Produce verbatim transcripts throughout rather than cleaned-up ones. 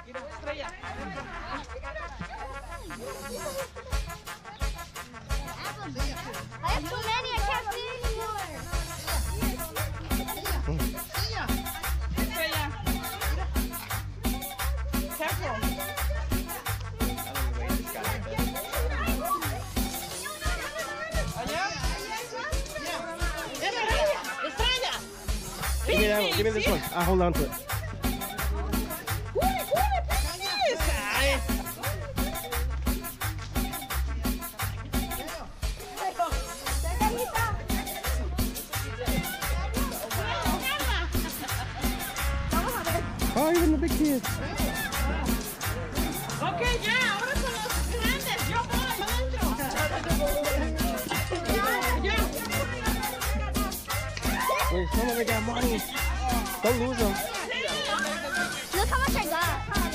Estrella. I have too many, I can't see anymore. Estrella. Careful. Allá. Estrella. Give me that one. Give me this one. I'll hold on to it. Oh, even the big kids. Ok, ya, ahora con los grandes. Yo voy adentro. Wait, some of them got money. Don't lose them. Look how much I got.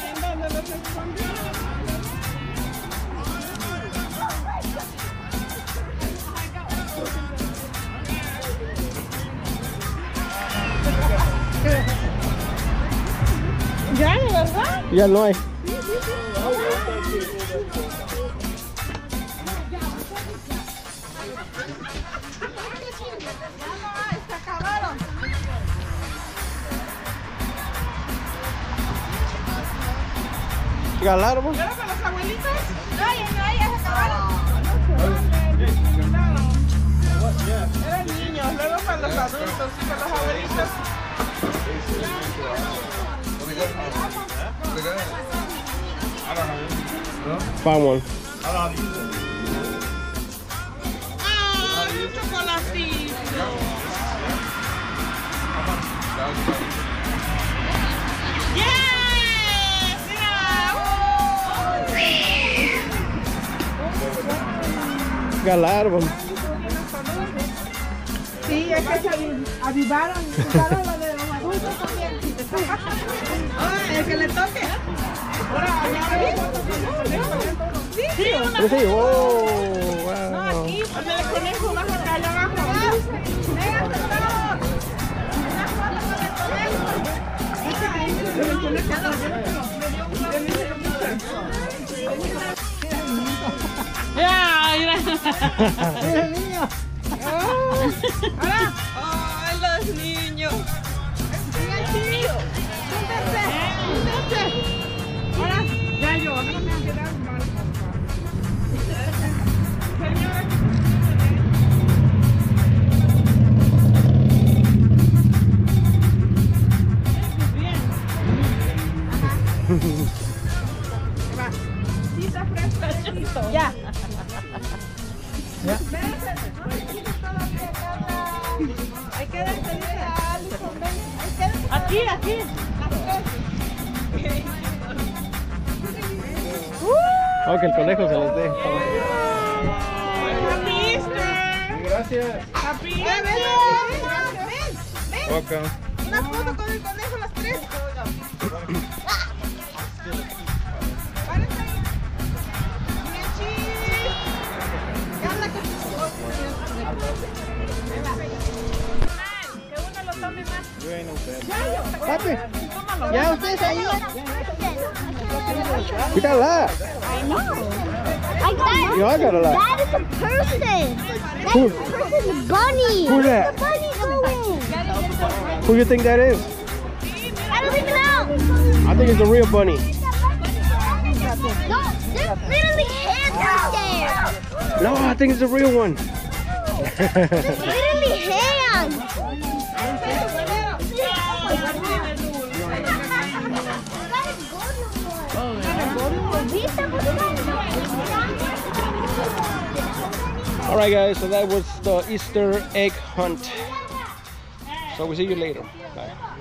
Ya, ¿de verdad? Ya no hay. Se acabaron. You got a lot of them? ¿Pero con los abuelitos? No, ya no, ya se acabaron. Eran niños, luego para los adultos y para los abuelitos. Found one. ¡Ah, un chocolatito! ¡Yes! ¡Mira! Got a lot of them. Sí, es que se avivaron, avivaron lo de los adultos también. ¡Ay, el que le toque! Ahora, sí, sí, una Let's see. Oh, No, wow. aquí, ponle el conejo más acá, allá abajo. Ya, mira. ¡El niño! Ahora, ay, los niños. Ahora, ya yo, a mí me han quedado mal. Señora. Sí, está fresco. Ya. Hay que despedir a Alison. Aquí, aquí. Ok, el conejo se les dé. Happy Easter. Gracias. Happy Easter. Welcome. Una foto con el conejo, las tres. Que uno lo tome más. Papi, Tómalo. ya ustedes ahí. You got a lot. I know. I got You all got a lot. That is a person. That Who? is a person. Bunny. Who's that? The bunny going. Who you think that is? I don't even know. I think it's a real bunny. No, there's literally hands right there. No, I think it's a real one. Literally hands. All right, guys. So that was the Easter egg hunt. So we'll see you later. Bye.